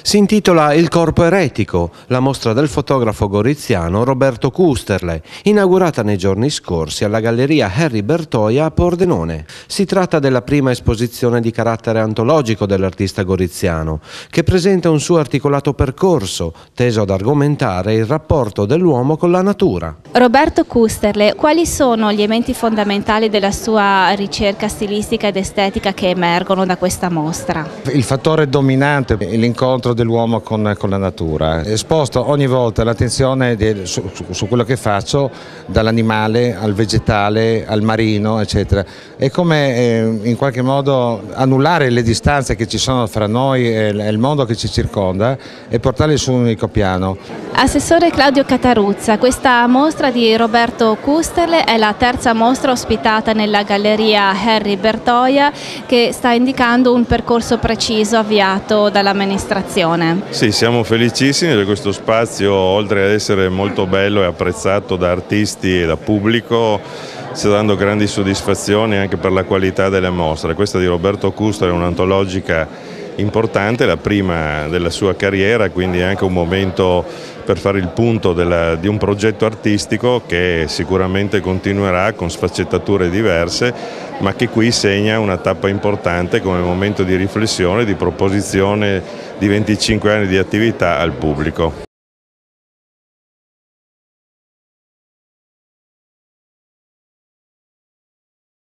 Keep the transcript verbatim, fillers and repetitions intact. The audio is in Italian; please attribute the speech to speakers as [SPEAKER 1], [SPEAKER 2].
[SPEAKER 1] Si intitola Il corpo eretico, la mostra del fotografo goriziano Roberto Custerle, inaugurata nei giorni scorsi alla Galleria Henri Bertoia a Pordenone. Si tratta della prima esposizione di carattere antologico dell'artista goriziano, che presenta un suo articolato percorso, teso ad argomentare il rapporto dell'uomo con la natura.
[SPEAKER 2] Roberto Custerle, quali sono gli elementi fondamentali della sua ricerca stilistica ed estetica che emergono da questa mostra?
[SPEAKER 3] Il fattore dominante è l'incontro dell'uomo con, con la natura. Esposto ogni volta l'attenzione su, su quello che faccio, dall'animale al vegetale al marino, eccetera. È come eh, in qualche modo annullare le distanze che ci sono fra noi e il mondo che ci circonda e portarle su un unico piano.
[SPEAKER 2] Assessore Claudio Cataruzza, questa mostra di Roberto Custerle è la terza mostra ospitata nella Galleria Henri Bertoia, che sta indicando un percorso preciso avviato dall'amministrazione.
[SPEAKER 4] Sì, siamo felicissimi di questo spazio, oltre ad essere molto bello e apprezzato da artisti e da pubblico, sta dando grandi soddisfazioni anche per la qualità delle mostre. Questa di Roberto Custerle è un'antologica importante, la prima della sua carriera, quindi è anche un momento per fare il punto della, di un progetto artistico che sicuramente continuerà con sfaccettature diverse, ma che qui segna una tappa importante come momento di riflessione, di proposizione di venticinque anni di attività al pubblico.